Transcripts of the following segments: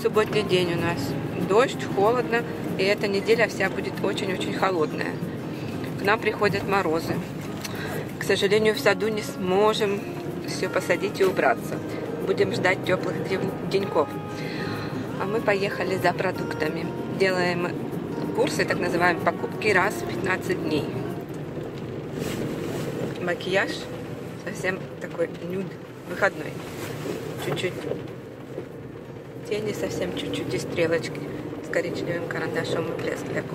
субботний день у нас. Дождь, холодно, и эта неделя вся будет очень-очень холодная. К нам приходят морозы. К сожалению, в саду не сможем все посадить и убраться. Будем ждать теплых деньков. А мы поехали за продуктами. Делаем курсы, так называемые, покупки раз в 15 дней. Макияж совсем такой нюд, выходной. Чуть-чуть тени, совсем чуть-чуть и стрелочки с коричневым карандашом и блеск.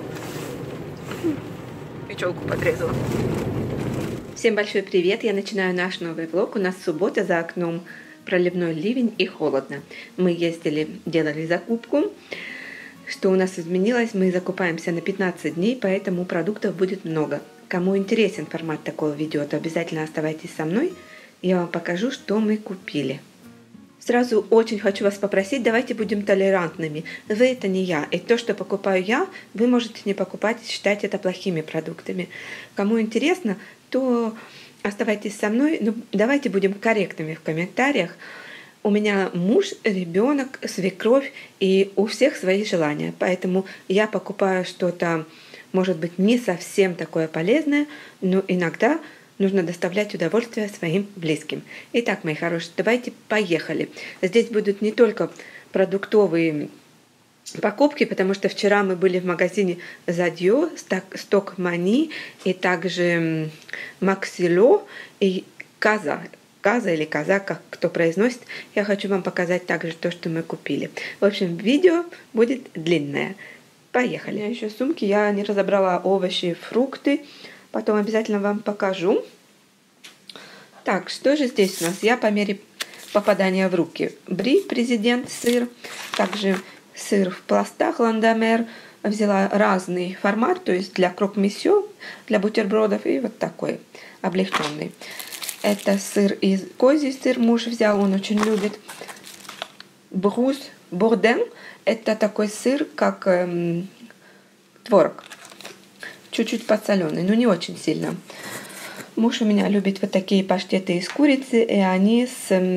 И челку подрезала. Всем большой привет! Я начинаю наш новый влог. У нас суббота, за окном проливной ливень и холодно. Мы ездили, делали закупку. Что у нас изменилось? Мы закупаемся на 15 дней, поэтому продуктов будет много. Кому интересен формат такого видео, то обязательно оставайтесь со мной. Я вам покажу, что мы купили. Сразу очень хочу вас попросить, давайте будем толерантными. Вы это не я. И то, что покупаю я, вы можете не покупать и считать это плохими продуктами. Кому интересно, то оставайтесь со мной. Но давайте будем корректными в комментариях. У меня муж, ребенок, свекровь, и у всех свои желания. Поэтому я покупаю что-то, может быть, не совсем такое полезное, но иногда нужно доставлять удовольствие своим близким. Итак, мои хорошие, давайте поехали. Здесь будут не только продуктовые покупки, потому что вчера мы были в магазине Задио, Стокмани, и также Максило и Каза или Каза, как кто произносит. Я хочу вам показать также то, что мы купили. В общем, видео будет длинное. Поехали. У меня еще сумки, я не разобрала овощи, фрукты. Потом обязательно вам покажу. Так, что же здесь у нас? Я по мере попадания в руки. Бри, президент, сыр. Также сыр в пластах, ландомер. Взяла разный формат, то есть для крок-месье, для бутербродов и вот такой облегченный. Это сыр из козий сыр муж взял, он очень любит. Брус, борден. Это такой сыр, как творог. Чуть-чуть подсоленый, но не очень сильно. Муж у меня любит вот такие паштеты из курицы, и они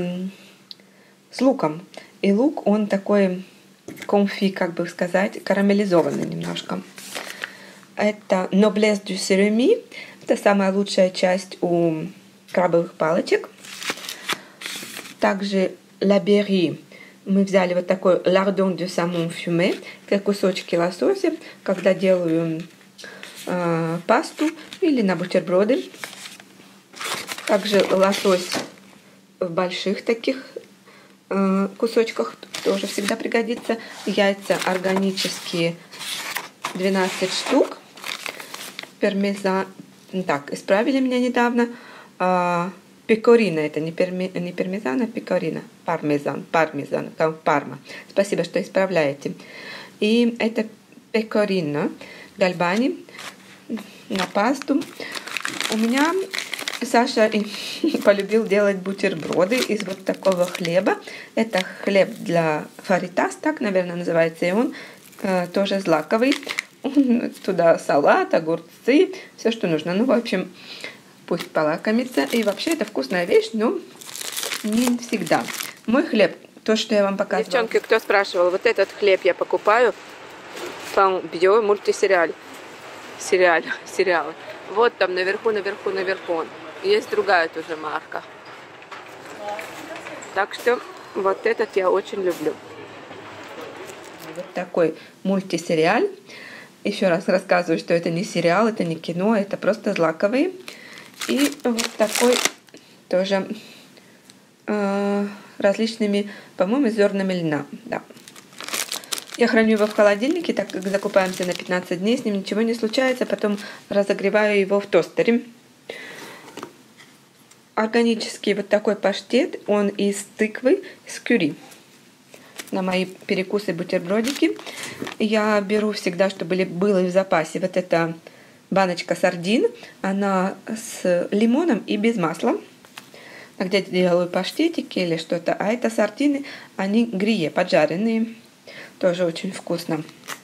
с луком. И лук, он такой конфи, как бы сказать, карамелизованный немножко. Это noblesse du surimi. Это самая лучшая часть у крабовых палочек. Также la berry. Мы взяли вот такой lardon du saumon fumé. Это кусочки лосося, когда делаю пасту или на бутерброды. Также лосось в больших таких кусочках тоже всегда пригодится. Яйца органические 12 штук. Пармезан. Так, исправили меня недавно. Пекорина, это не пармезан, а пекорина. Пармезан, парма. Спасибо, что исправляете. И это пекорина гальбани на пасту. У меня Саша полюбил делать бутерброды из вот такого хлеба. Это хлеб для фаритас, так, наверное, называется. И он тоже злаковый. Туда салат, огурцы, все, что нужно. Ну, в общем, пусть полакомится. И вообще это вкусная вещь, но не всегда. Мой хлеб, то, что я вам показывала. Девчонки, кто спрашивал, вот этот хлеб я покупаю в Био мультисериал. Сериалы. Вот там наверху. Есть другая тоже марка. Так что вот этот я очень люблю. Вот такой мультисериал. Еще раз рассказываю, что это не сериал, это не кино, это просто злаковые. И вот такой тоже различными, по-моему, зернами льна. Да. Я храню его в холодильнике, так как закупаемся на 15 дней, с ним ничего не случается. Потом разогреваю его в тостере. Органический вот такой паштет, он из тыквы, с кюри. На мои перекусы, бутербродики. Я беру всегда, чтобы было в запасе, вот эта баночка сардин. Она с лимоном и без масла. А где делаю паштетики или что-то. А это сардины, они грие, поджаренные. Тоже очень вкусно.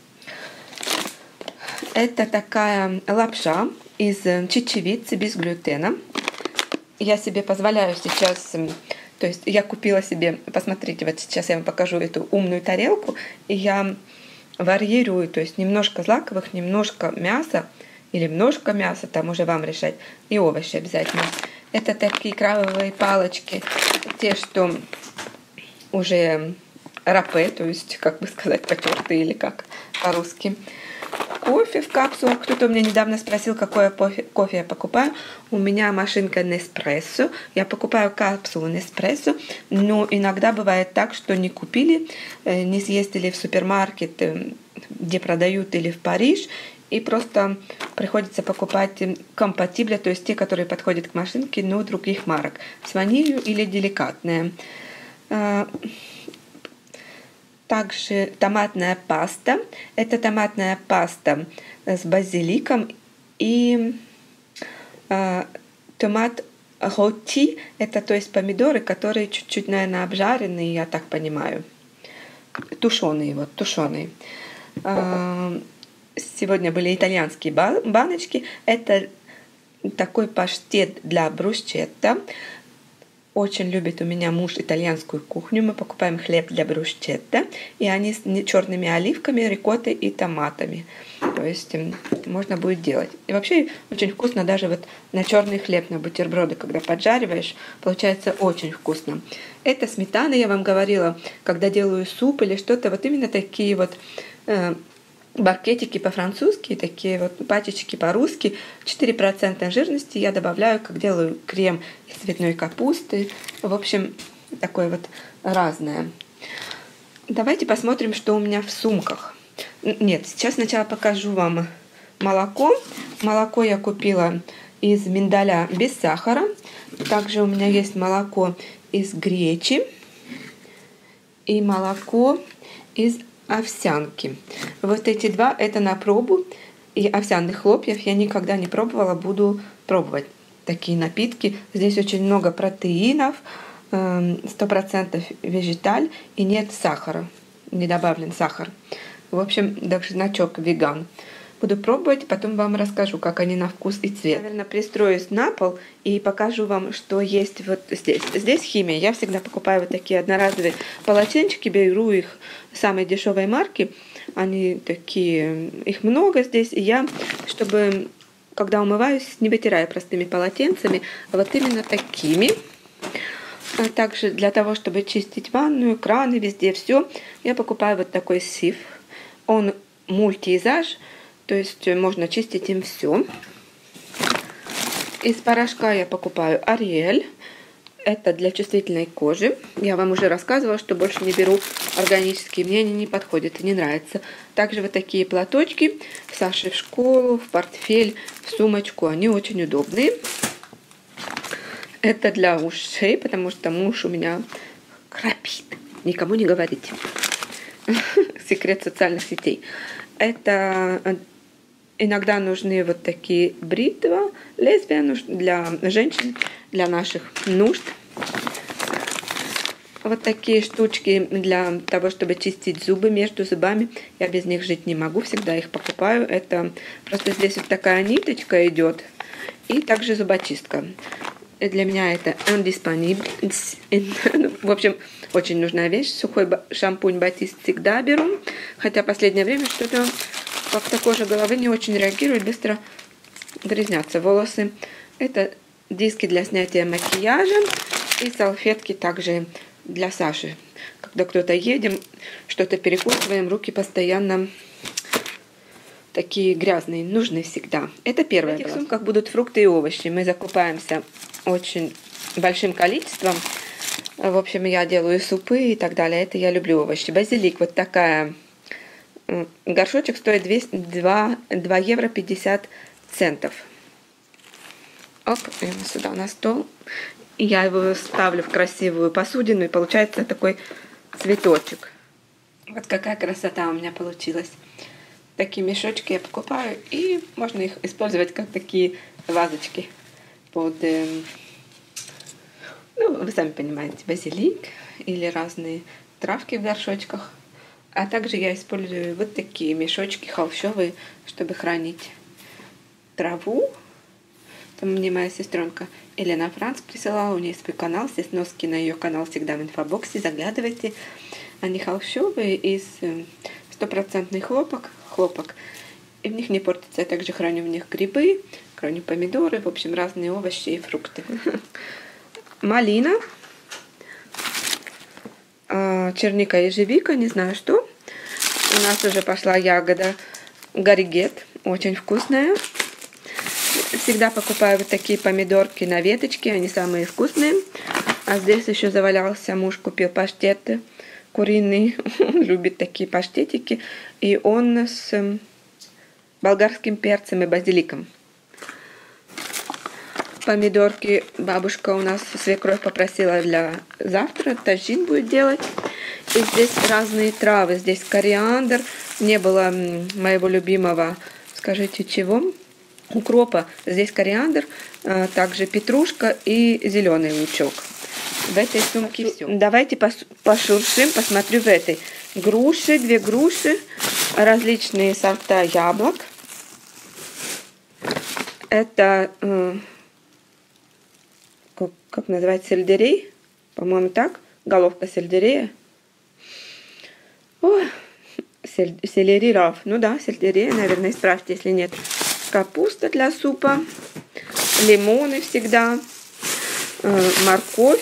Это такая лапша из чечевицы без глютена. Я себе позволяю сейчас То есть я купила себе, посмотрите, вот сейчас я вам покажу эту умную тарелку, и я варьирую, то есть немножко злаковых, немножко мяса, или немножко мяса, там уже вам решать, и овощи обязательно. Это такие крабовые палочки, те, что уже рапе, то есть, как бы сказать, потертые, или как по-русски. Кофе в капсулах. Кто-то у меня недавно спросил, какое кофе я покупаю. У меня машинка Nespresso. Я покупаю капсулу Nespresso, но иногда бывает так, что не купили, не съездили в супермаркет, где продают, или в Париж, и просто приходится покупать компатибля, то есть те, которые подходят к машинке, но других марок, с ванилью или деликатные. Также томатная паста. Это томатная паста с базиликом и томат роти. Это, то есть, помидоры, которые чуть-чуть, наверное, обжаренные, я так понимаю. Тушеные, вот, тушеные. Сегодня были итальянские баночки. Это такой паштет для брусчетта. Очень любит у меня муж итальянскую кухню. Мы покупаем хлеб для брусчетта. И они с черными оливками, рикоттой и томатами. То есть можно будет делать. И вообще очень вкусно даже вот на черный хлеб, на бутерброды, когда поджариваешь, получается очень вкусно. Это сметана, я вам говорила, когда делаю суп или что-то, вот именно такие вот баркетики по-французски, такие вот пачечки по-русски, 4% жирности я добавляю, как делаю крем из цветной капусты. В общем, такое вот разное. Давайте посмотрим, что у меня в сумках. Нет, сейчас сначала покажу вам молоко. Молоко я купила из миндаля без сахара. Также у меня есть молоко из гречи и молоко из овсянки. Вот эти два это на пробу. И овсяных хлопьев я никогда не пробовала, буду пробовать такие напитки. Здесь очень много протеинов, 100% вегеталь и нет сахара, не добавлен сахар. В общем, даже значок веган. Буду пробовать, потом вам расскажу, как они на вкус и цвет. Наверное, пристроюсь на пол и покажу вам, что есть вот здесь. Здесь химия. Я всегда покупаю вот такие одноразовые полотенчики, беру их самой дешевой марки. Они такие, их много здесь. И я, чтобы, когда умываюсь, не вытираю простыми полотенцами, а вот именно такими. А также для того, чтобы чистить ванную, краны, везде все, я покупаю вот такой сиф. Он мультизаж. То есть можно чистить им все. Из порошка я покупаю Ариэль. Это для чувствительной кожи. Я вам уже рассказывала, что больше не беру органические. Мне они не подходят и не нравятся. Также вот такие платочки. Саше в школу, в портфель, в сумочку. Они очень удобные. Это для ушей, потому что муж у меня храпит. Никому не говорите. Секрет социальных сетей. Это иногда нужны вот такие бритва, лезвия для женщин, для наших нужд. Вот такие штучки для того, чтобы чистить зубы между зубами. Я без них жить не могу, всегда их покупаю. Это просто здесь вот такая ниточка идет. И также зубочистка. И для меня это indisponible. В общем, очень нужная вещь. Сухой шампунь Батист всегда беру. Хотя в последнее время что-то как-то кожа головы не очень реагирует, быстро грязнятся волосы. Это диски для снятия макияжа и салфетки также для Саши. Когда кто-то едем, что-то перекусываем, руки постоянно такие грязные, нужны всегда. Это первое. В этих сумках будут фрукты и овощи. Мы закупаемся очень большим количеством. В общем, я делаю супы и так далее. Это я люблю овощи. Базилик, вот такая. Горшочек стоит 2 евро 50 центов. Оп, сюда на стол. И я его ставлю в красивую посудину, и получается такой цветочек. Вот какая красота у меня получилась. Такие мешочки я покупаю, и можно их использовать как такие вазочки под, ну, вы сами понимаете, базилик или разные травки в горшочках. А также я использую вот такие мешочки холщовые, чтобы хранить траву, Там мне моя сестренка Елена Франц присылала, у нее свой канал, все сноски на ее канал всегда в инфобоксе, заглядывайте. Они холщовые из стопроцентный хлопок, и в них не портится. Я также храню в них грибы, храню помидоры, в общем, разные овощи и фрукты. Малина, черника, ежевика, не знаю что. У нас уже пошла ягода гаригет, очень вкусная. Всегда покупаю вот такие помидорки на веточке, они самые вкусные. А здесь еще завалялся, муж купил паштеты куриный, он любит такие паштетики, и он с болгарским перцем и базиликом. Помидорки бабушка у нас, свекровь, попросила для завтра, тажин будет делать. И здесь разные травы, здесь кориандр, не было моего любимого, скажите чего, укропа, здесь кориандр, также петрушка и зеленый лучок. В этой сумке все. Давайте пошуршим, посмотрю в этой. Груши, 2 груши, различные сорта яблок. Это, как называется, сельдерей, по-моему, так, головка сельдерея. О, селериров, ну да, сельдерей, наверное, исправьте, если нет. Капуста для супа, лимоны всегда, морковь,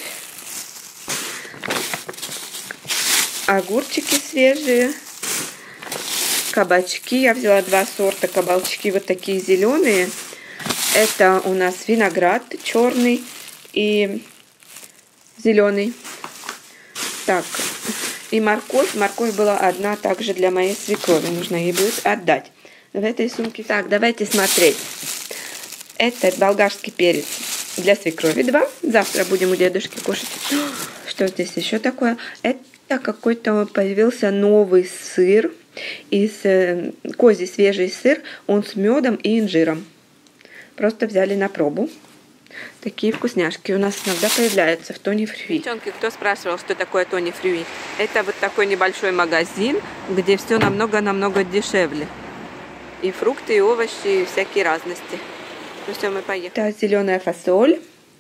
огурчики свежие, кабачки. Я взяла 2 сорта кабачки, вот такие зеленые. Это у нас виноград черный и зеленый. Так, и морковь. Морковь была одна также для моей свекрови. Нужно ей будет отдать. В этой сумке. Так, давайте смотреть. Это болгарский перец для свекрови 2. Завтра будем у дедушки кушать. Что здесь еще такое? Это какой-то появился новый сыр. Козий свежий сыр. Он с медом и инжиром. Просто взяли на пробу. Такие вкусняшки у нас иногда появляются в Тони Фрюи. Девчонки, кто спрашивал, что такое Тони Фрюи? Это вот такой небольшой магазин, где все намного-намного дешевле. И фрукты, и овощи, и всякие разности. Ну все, мы поехали. Это зеленая фасоль.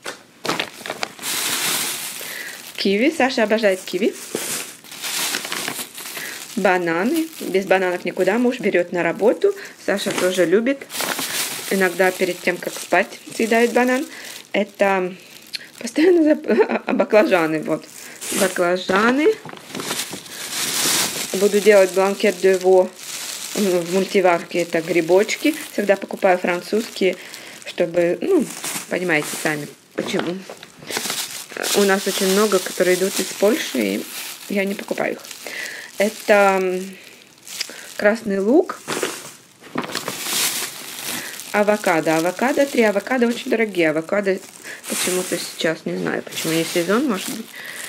Киви. Саша обожает киви. Бананы. Без бананов никуда. Муж берет на работу. Саша тоже любит. Иногда перед тем, как спать, съедает банан. Это постоянно баклажаны. Вот. Баклажаны. Буду делать бланкет де во в мультиварке. Это грибочки. Всегда покупаю французские, чтобы, ну, понимаете сами, почему. У нас очень много, которые идут из Польши, и я не покупаю их. Это красный лук. Авокадо. 3 авокадо очень дорогие. Авокадо почему-то сейчас, не знаю, почему не сезон, может быть.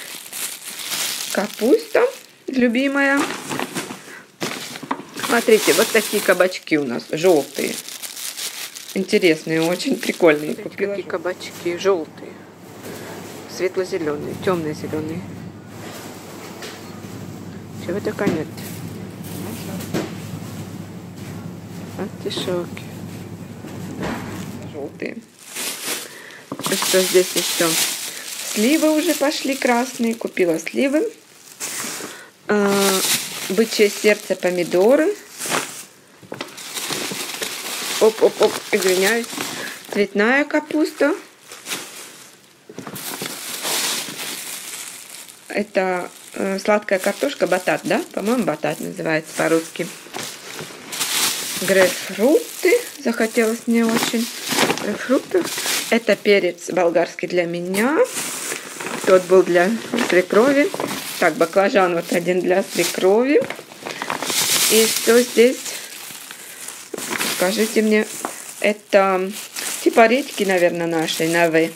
Капуста любимая. Смотрите, вот такие кабачки у нас, желтые. Интересные, очень прикольные. Купила такие кабачки, желтые. Светло-зеленые, темно-зеленые. Чего только нет. Артишоки. Желтые. И что здесь еще? Сливы уже пошли красные. Купила сливы. Бычье сердце, помидоры. Оп-оп-оп, извиняюсь. Цветная капуста. Это сладкая картошка, батат, да? По-моему, батат называется по-русски. Грейпфруты. Захотелось мне очень грейпфрутов. Это перец болгарский для меня. Тот был для свекрови. Так, баклажан вот один для свекрови. И что здесь? Скажите мне. Это типа редьки, наверное, нашей, на В.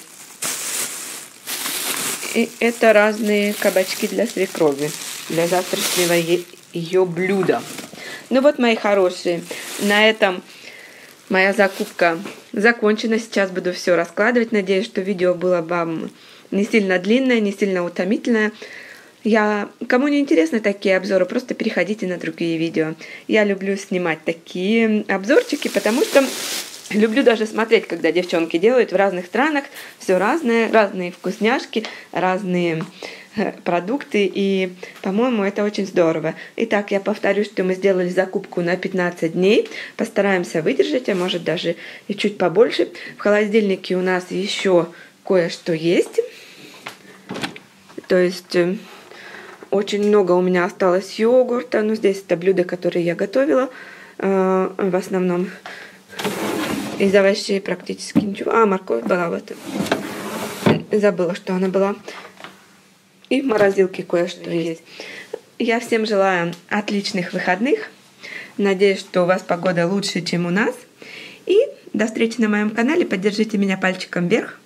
И это разные кабачки для свекрови. Для завтрашнего ее блюда. Ну вот, мои хорошие. На этом моя закупка закончена. Сейчас буду все раскладывать. Надеюсь, что видео было вам не сильно длинное, не сильно утомительное. Кому не интересны такие обзоры, просто переходите на другие видео. Я люблю снимать такие обзорчики, потому что Люблю даже смотреть, когда девчонки делают в разных странах все разное, разные вкусняшки, разные продукты, и, по-моему, это очень здорово. Итак, я повторю, что мы сделали закупку на 15 дней, постараемся выдержать, а может даже и чуть побольше. В холодильнике у нас еще кое-что есть, то есть очень много у меня осталось йогурта, но здесь это блюда, которые я готовила, в основном из овощей практически ничего. А, морковь была в этом. Забыла, что она была. И в морозилке кое-что есть. Я всем желаю отличных выходных. Надеюсь, что у вас погода лучше, чем у нас. И до встречи на моем канале. Поддержите меня пальчиком вверх.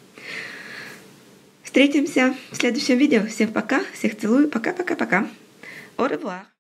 Встретимся в следующем видео. Всем пока. Всех целую. Пока-пока-пока. Au revoir.